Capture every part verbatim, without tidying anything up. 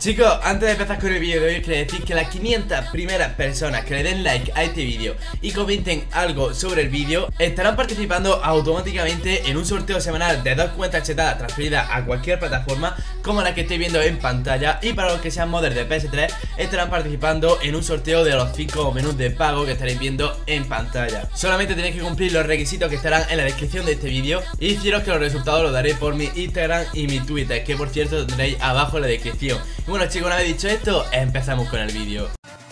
Chicos, antes de empezar con el vídeo de hoy, quería decir que las quinientas primeras personas que le den like a este vídeo y comenten algo sobre el vídeo estarán participando automáticamente en un sorteo semanal de dos cuentas chetadas transferidas a cualquier plataforma como la que estáis viendo en pantalla. Y para los que sean modders de P S tres estarán participando en un sorteo de los cinco menús de pago que estaréis viendo en pantalla. Solamente tenéis que cumplir los requisitos que estarán en la descripción de este vídeo y deciros que los resultados los daré por mi Instagram y mi Twitter, que por cierto tendréis abajo en la descripción. Y bueno chicos, una vez dicho esto, empezamos con el vídeo.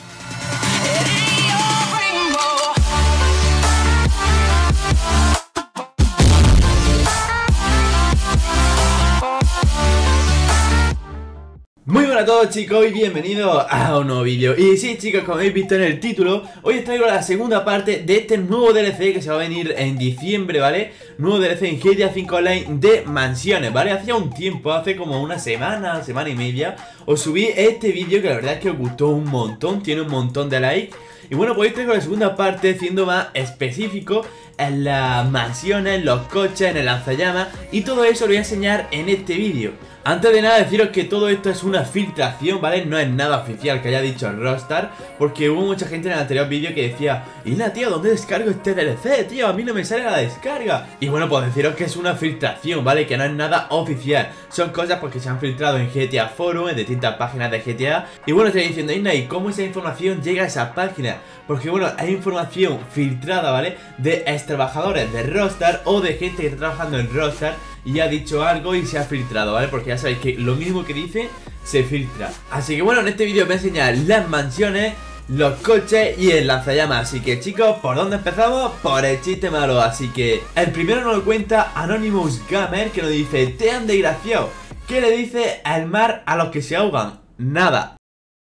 Muy buenas a todos chicos y bienvenidos a un nuevo vídeo. Y sí chicos, como habéis visto en el título, hoy os traigo la segunda parte de este nuevo D L C que se va a venir en diciembre, ¿vale? Nuevo D L C en G T A cinco Online de mansiones, ¿vale? Hacía un tiempo, hace como una semana, semana y media, os subí este vídeo que la verdad es que os gustó un montón, tiene un montón de likes. Y bueno, pues hoy traigo la segunda parte siendo más específico en las mansiones, en los coches, en el lanzallamas, y todo eso lo voy a enseñar en este vídeo. Antes de nada deciros que todo esto es una filtración, ¿vale? No es nada oficial que haya dicho Rockstar, porque hubo mucha gente en el anterior vídeo que decía: Ina, tío, ¿dónde descargo este D L C, tío? A mí no me sale la descarga. Y bueno, pues deciros que es una filtración, ¿vale? Que no es nada oficial. Son cosas porque se han filtrado en G T A Forum, en distintas páginas de G T A. Y bueno, estoy diciendo, Ina, ¿y cómo esa información llega a esa página? Porque bueno, hay información filtrada, ¿vale? De ex trabajadores de Rockstar o de gente que está trabajando en Rockstar y ha dicho algo y se ha filtrado, ¿vale? Porque ya sabéis que lo mismo que dice se filtra. Así que bueno, en este vídeo os voy a enseñar las mansiones, los coches y el lanzallamas. Así que chicos, ¿por dónde empezamos? Por el chiste malo. Así que el primero nos lo cuenta Anonymous Gamer, que nos dice: te han desgraciado. ¿Qué le dice el mar a los que se ahogan? Nada.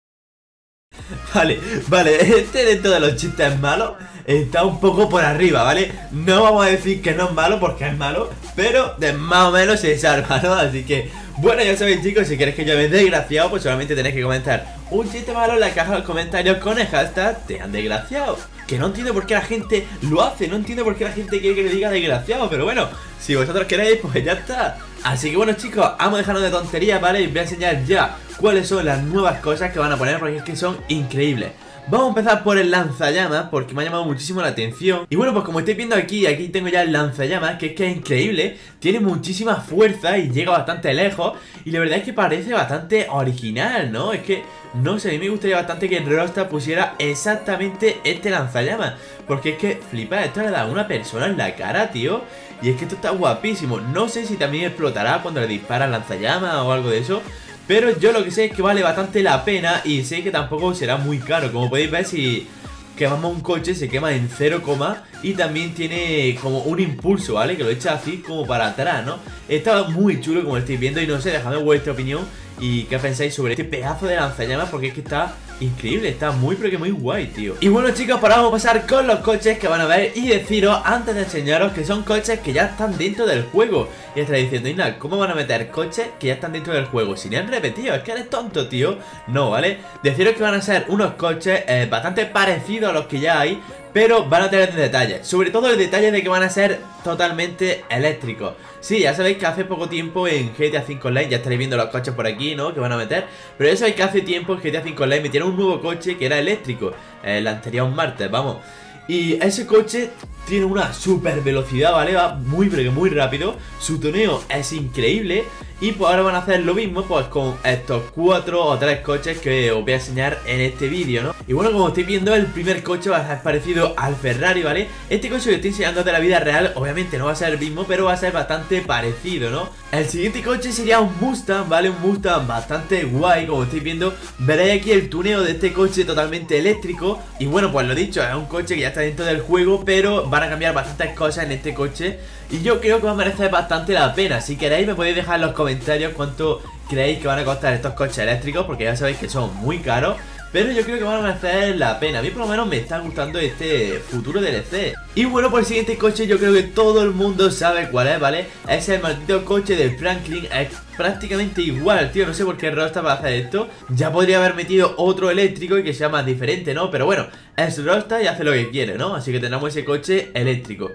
Vale, vale, este dentro de los chistes malos está un poco por arriba, ¿vale? No vamos a decir que no es malo porque es malo, pero de más o menos se salva, ¿no? Así que, bueno, ya sabéis chicos, si queréis que yo me desgraciado, pues solamente tenéis que comentar un chiste malo en la caja de los comentarios con el hashtag te han desgraciado. Que no entiendo por qué la gente lo hace, no entiendo por qué la gente quiere que le diga desgraciado, pero bueno, si vosotros queréis, pues ya está. Así que bueno chicos, vamos a dejarnos de tonterías, ¿vale? Y os voy a enseñar ya cuáles son las nuevas cosas que van a poner, porque es que son increíbles. Vamos a empezar por el lanzallamas, porque me ha llamado muchísimo la atención. Y bueno, pues como estáis viendo aquí, aquí tengo ya el lanzallamas, que es que es increíble. Tiene muchísima fuerza y llega bastante lejos. Y la verdad es que parece bastante original, ¿no? Es que, no sé, a mí me gustaría bastante que Rockstar pusiera exactamente este lanzallamas, porque es que, flipa, esto le da a una persona en la cara, tío. Y es que esto está guapísimo. No sé si también explotará cuando le disparan lanzallamas o algo de eso, pero yo lo que sé es que vale bastante la pena y sé que tampoco será muy caro. Como podéis ver, si quemamos un coche se quema en cero, y también tiene como un impulso, ¿vale? Que lo echa así como para atrás, ¿no? Está muy chulo como lo estáis viendo y no sé, dejadme vuestra opinión y qué pensáis sobre este pedazo de lanzallamas, porque es que está increíble, está muy pero que muy guay, tío. Y bueno chicos, pues ahora vamos a pasar con los coches que van a ver y deciros, antes de enseñaros, que son coches que ya están dentro del juego. Y estaréis diciendo: Ina, ¿cómo van a meter coches que ya están dentro del juego? Si ni han repetido, es que eres tonto, tío. No, ¿vale? Deciros que van a ser unos coches eh, bastante parecidos a los que ya hay, pero van a tener detalles. Sobre todo el detalle de que van a ser totalmente eléctricos. Sí, ya sabéis que hace poco tiempo en G T A cinco Online, ya estaréis viendo los coches por aquí, ¿no? Que van a meter. Pero ya sabéis que hace tiempo en G T A cinco Online metieron un nuevo coche que era eléctrico, el anterior martes, vamos. Y ese coche tiene una super velocidad, ¿vale? Va muy pero que muy rápido. Su toneo es increíble. Y pues ahora van a hacer lo mismo pues con estos cuatro o tres coches que os voy a enseñar en este vídeo, ¿no? Y bueno, como estáis viendo, el primer coche va a ser parecido al Ferrari, ¿vale? Este coche que estoy enseñando de la vida real obviamente no va a ser el mismo, pero va a ser bastante parecido, ¿no? El siguiente coche sería un Mustang, ¿vale? Un Mustang bastante guay, como estáis viendo. Veréis aquí el tuneo de este coche totalmente eléctrico. Y bueno, pues lo dicho, es un coche que ya está dentro del juego, pero van a cambiar bastantes cosas en este coche y yo creo que va a merecer bastante la pena. Si queréis me podéis dejar en los comentarios cuánto creéis que van a costar estos coches eléctricos, porque ya sabéis que son muy caros, pero yo creo que van a merecer la pena. A mí por lo menos me está gustando este futuro D L C. Y bueno, por el siguiente coche yo creo que todo el mundo sabe cuál es, ¿vale? Es el maldito coche de Franklin. Es prácticamente igual, tío. No sé por qué Rockstar va a hacer esto. Ya podría haber metido otro eléctrico y que sea más diferente, ¿no? Pero bueno, es Rockstar y hace lo que quiere, ¿no? Así que tenemos ese coche eléctrico.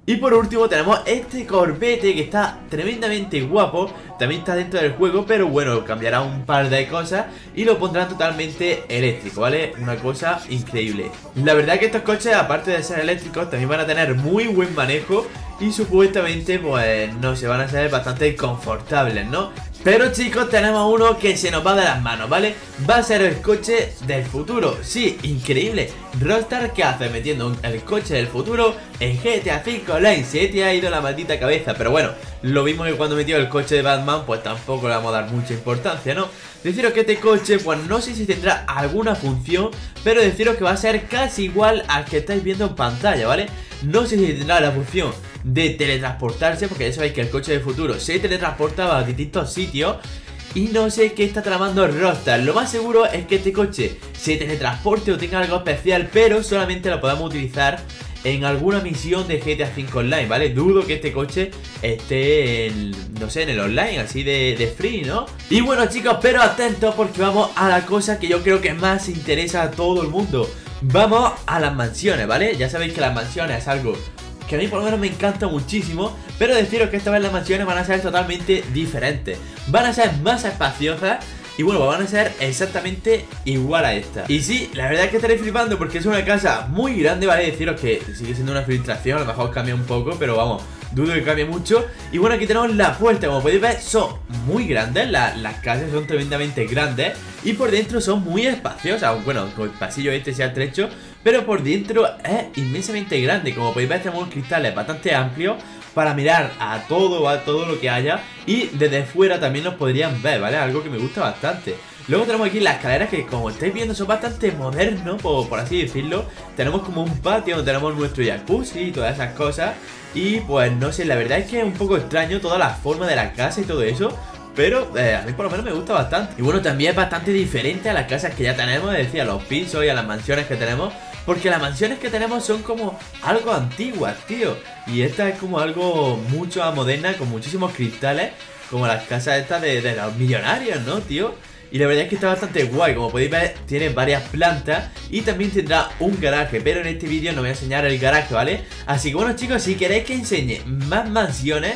Y por último tenemos este Corvette que está tremendamente guapo. También está dentro del juego, pero bueno, cambiará un par de cosas y lo pondrán totalmente eléctrico, ¿vale? Una cosa increíble. La verdad que estos coches, aparte de ser eléctricos, también van a tener muy buen manejo y supuestamente, pues, no se van a ser bastante confortables, ¿no? Pero chicos, tenemos uno que se nos va de las manos, ¿vale? Va a ser el coche del futuro. Sí, increíble. Rockstar, ¿qué hace metiendo un, el coche del futuro en G T A cinco Online? Se te ha ido la maldita cabeza. Pero bueno, lo mismo que cuando metió el coche de Batman, pues tampoco le vamos a dar mucha importancia, ¿no? Deciros que este coche, pues no sé si tendrá alguna función, pero deciros que va a ser casi igual al que estáis viendo en pantalla, ¿vale? No sé si tendrá la función de teletransportarse, porque ya sabéis que el coche del futuro se teletransportaba a distintos sitios. Y no sé qué está tramando Rockstar. Lo más seguro es que este coche se teletransporte o tenga algo especial, pero solamente lo podamos utilizar en alguna misión de G T A cinco Online, ¿vale? Dudo que este coche esté en, no sé, en el online, así de, de free, ¿no? Y bueno chicos, pero atentos porque vamos a la cosa que yo creo que más interesa a todo el mundo. Vamos a las mansiones, ¿vale? Ya sabéis que las mansiones es algo que a mí por lo menos me encanta muchísimo, pero deciros que esta vez las mansiones van a ser totalmente diferentes. Van a ser más espaciosas y bueno, van a ser exactamente igual a esta. Y sí, la verdad es que estaréis flipando porque es una casa muy grande, ¿vale? Deciros que sigue siendo una filtración, a lo mejor cambia un poco, pero vamos, dudo que cambie mucho. Y bueno, aquí tenemos la puerta, como podéis ver, son muy grandes, la, las casas son tremendamente grandes y por dentro son muy espaciosas. Bueno, el pasillo este sea estrecho, pero por dentro es inmensamente grande. Como podéis ver, tenemos cristales bastante amplios para mirar a todo, a todo lo que haya. Y desde fuera también nos podrían ver, ¿vale? Algo que me gusta bastante. Luego tenemos aquí las escaleras que, como estáis viendo, son bastante modernos, por, por así decirlo. Tenemos como un patio donde tenemos nuestro jacuzzi y todas esas cosas. Y pues no sé, la verdad es que es un poco extraño toda la forma de la casa y todo eso, pero eh, a mí por lo menos me gusta bastante. Y bueno, también es bastante diferente a las casas que ya tenemos, es decir, a los pisos y a las mansiones que tenemos, porque las mansiones que tenemos son como algo antiguas, tío. Y esta es como algo mucho más moderna, con muchísimos cristales, como las casas estas de, de los millonarios, ¿no, tío? Y la verdad es que está bastante guay. Como podéis ver, tiene varias plantas y también tendrá un garaje, pero en este vídeo no voy a enseñar el garaje, ¿vale? Así que bueno chicos, si queréis que enseñe más mansiones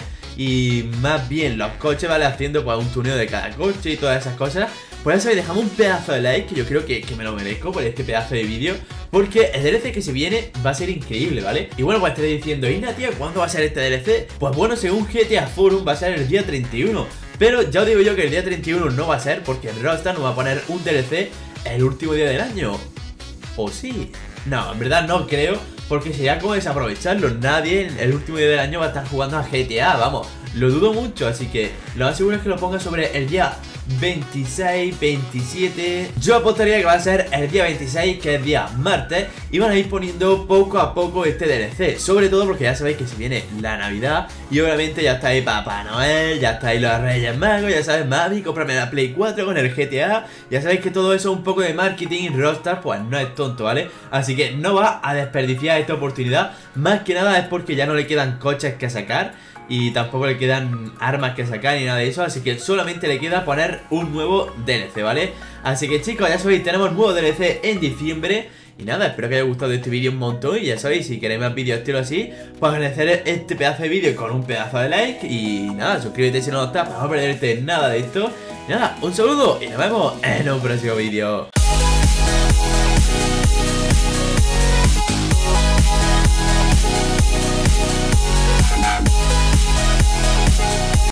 y más bien los coches, ¿vale? Haciendo pues un tuneo de cada coche y todas esas cosas, pues ya sabéis, dejamos un pedazo de like, que yo creo que, que me lo merezco por este pedazo de vídeo, porque el D L C que se viene va a ser increíble, ¿vale? Y bueno, pues estaréis diciendo, Ina, tío, ¿cuándo va a ser este D L C? Pues bueno, según G T A Forum va a ser el día treinta y uno. Pero ya os digo yo que el día treinta y uno no va a ser, porque el Rockstar nos va a poner un D L C el último día del año. ¿O sí? No, en verdad no creo, porque sería como desaprovecharlo. Nadie en el último día del año va a estar jugando a G T A, vamos. Lo dudo mucho, así que lo más seguro es que lo ponga sobre el día veintiséis, veintisiete. Yo apostaría que va a ser el día veintiséis, que es día martes, y van a ir poniendo poco a poco este D L C. Sobre todo porque ya sabéis que se viene la Navidad y obviamente ya está ahí Papá Noel, ya está ahí los Reyes Magos, ya sabes, mami, cómprame la Play cuatro con el G T A. Ya sabéis que todo eso es un poco de marketing y Rockstar pues no es tonto, ¿vale? Así que no va a desperdiciar esta oportunidad. Más que nada es porque ya no le quedan coches que sacar y tampoco le quedan armas que sacar ni nada de eso, así que solamente le queda poner un nuevo D L C, ¿vale? Así que chicos, ya sabéis, tenemos nuevo D L C en diciembre. Y nada, espero que haya gustado este vídeo un montón. Y ya sabéis, si queréis más vídeos estilo así, pues agradecer este pedazo de vídeo con un pedazo de like. Y nada, suscríbete si no lo estás para no perderte nada de esto. Y nada, un saludo y nos vemos en un próximo vídeo.